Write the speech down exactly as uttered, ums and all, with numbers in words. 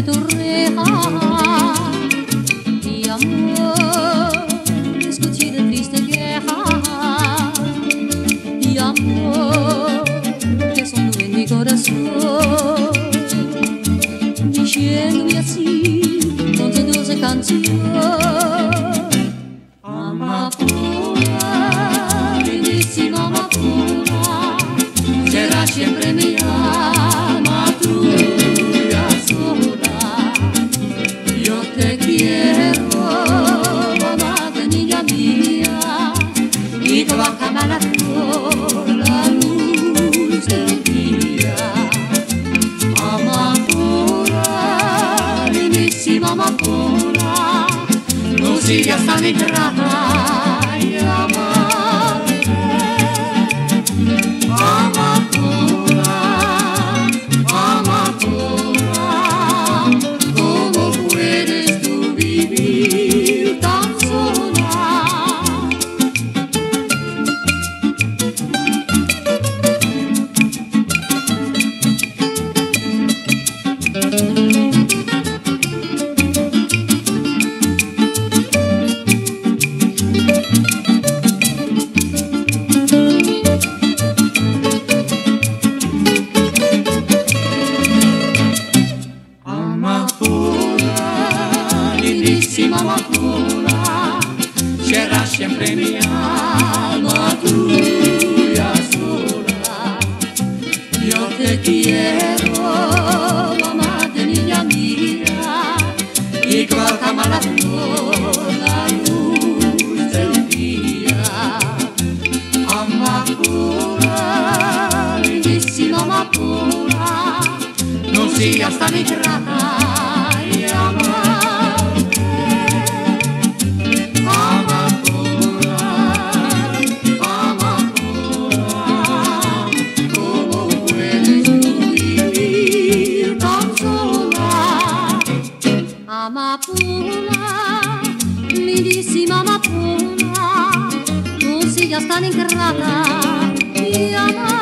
tu reja. Mi amor, escuché de triste queja. Mi amor, que son en mi corazón, diciéndome así con tu dulce canción. Amapola, lindísima amapola, será siempre mi alma tuya sola. Yo te quiero, mamá de niña mía, y te va a cambiar la flor, la luz del día. Amapola, lindísima amapola, no sigas tan ingrata y amarte. Amapola, amapola, ¿cómo puedes tú vivir tan sola? Lindísima amapola, será siempre mi alma tuya sola. Yo te quiero, mamá de niña mía, y cual cama la flor, la luz del día. Amapola, lindísima amapola, no sigas tan ingrata y amar. Amapola, lindísima amapola, no sigas tan ingrata y amar.